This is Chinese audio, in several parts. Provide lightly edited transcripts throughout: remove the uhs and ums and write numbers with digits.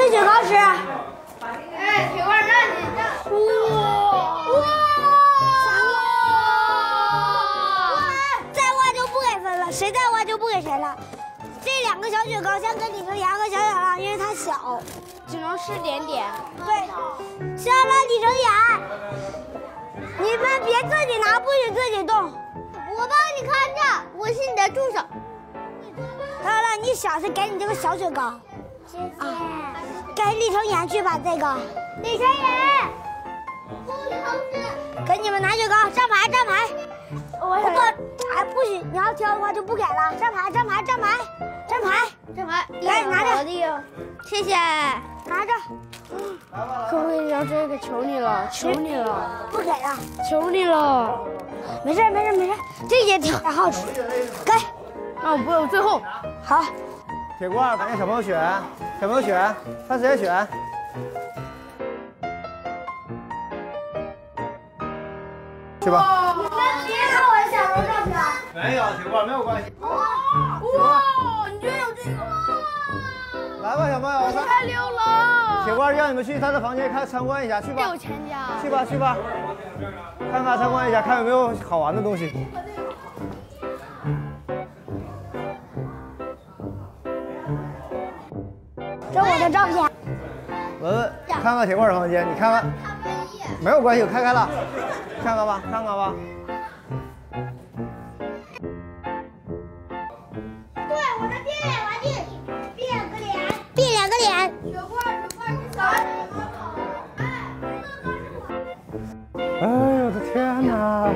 这雪糕吃。 哎，铁罐让你哇！再挖就不给分了，谁再挖就不给谁了。这两个小雪糕像跟李成阳和小小狼，因为它小， 只能吃点点。 对，小小狼、李成阳，你们别自己拿，不许自己动。 我帮你看着，我是你的助手。 小小狼，你小心给你这个小雪糕。谢谢。给李成阳去吧，这个。李成阳，给你们拿雪糕，站牌，站牌。不过，哎，不许，你要挑的话就不给了。站牌，站牌，站牌，站牌， 站牌， 来拿着， 谢谢。 拿着。 可不可以让这个？求你了，求你了， 不给了， 求你了。 没事没事没事，这也挺好吃。给。 啊，我不，我最后。 好。 铁罐，赶紧小朋友选，小朋友选，看谁选。去吧。 你们别看我小时候照片。 没有铁罐，没有关系。 哇，你居然有这个！ 来吧，小朋友， 太溜了！ 铁罐让你们去他的房间参观一下，去吧。 有钱家。 去吧去吧，看看参观一下，看有没有好玩的东西。 这我的照片。 文文，看看铁罐的房间，你看看。没有关系，我开开了，看看吧，看看吧。 对，我的变脸玩具，变两个脸，变两个脸。 雪罐，你啥？ 哎呦我的天哪！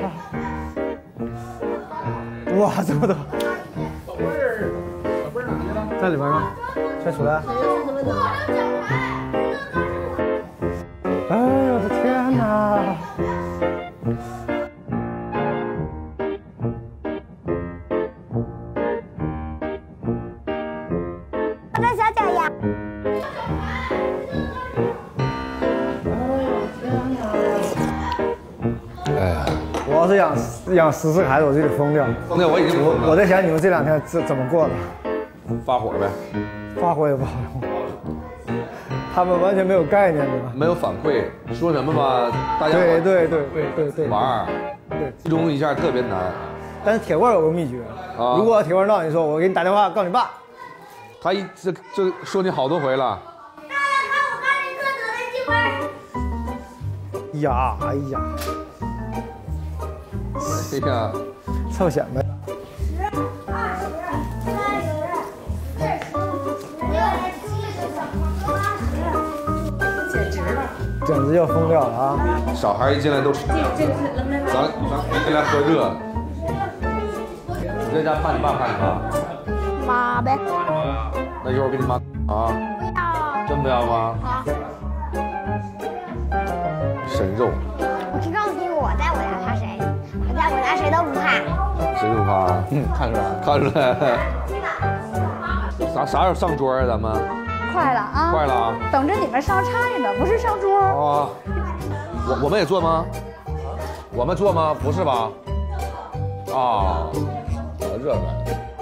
哇，这么多！宝贝儿哪去了？在里边呢，快出来！哎呦我的天哪！ 这小脚丫。 哎呀，我要是养14个孩子，我就得疯掉。 疯掉，我已经疯了。 我在想你们这2天怎么过的？ 发火呗， 发火也不好用，他们完全没有概念的， 没有反馈，说什么吧，大家对玩儿， 对， 集中一下特别难。 但是铁罐有个秘诀，如果铁罐闹，你说我给你打电话告你爸， 他这说你好多回了。 大家看我哈利波特的剧本。 呀，哎呀， 哎呀， 臭显摆。简直要疯掉了啊！ 小孩一进来都，咱进来喝热。你在家怕你爸怕你妈？ 妈呗。 那一会儿给你妈啊？ 不要。 真不要吗？ 好。 神肉。 我是告诉你，我在我家怕谁？我在我家谁都不怕。 谁不怕？ 看出来， 看出来。啥时候上桌啊？咱们？ 快了啊！ 快了啊！ 等着你们上菜呢，不是上桌。 啊，我们也做吗？我们做吗？不是吧？啊，热的。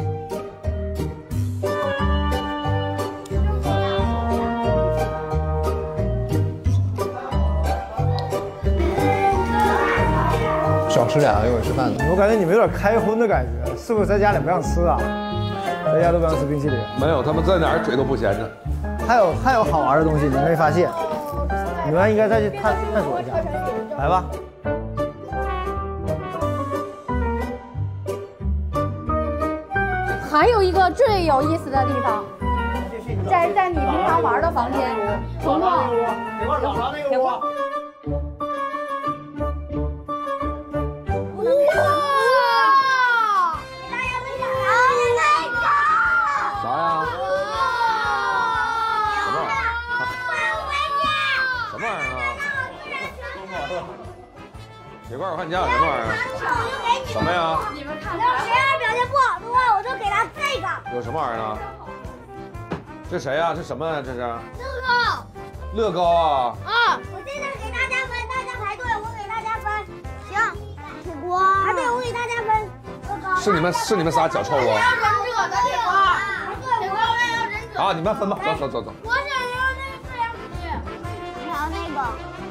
少吃点啊，一会儿吃饭呢。 我感觉你们有点开荤的感觉，是不是在家里不让吃啊？在家都不让吃冰淇淋。 没有，他们在哪儿嘴都不闲着。 还有好玩的东西，你没发现？你们应该再去探索一下。来吧。 还有一个最有意思的地方，在你平常玩的房间，从那屋， 老王那个屋。 铁罐，我看你家有什么玩意儿？什么呀？ 你们看，要谁要表现不好的话，我就给他这个。 有什么玩意儿呢？这谁呀？这什么呀？这是？ 乐高。 乐高啊！ 我现在给大家分，大家排队，我给大家分。行。铁锅。排队，我给大家分。乐高。 是你们仨脚臭啊？ 忍者的铁锅。铁锅，我也要忍者。 啊，你们分吧，走。 我想要那个。 个。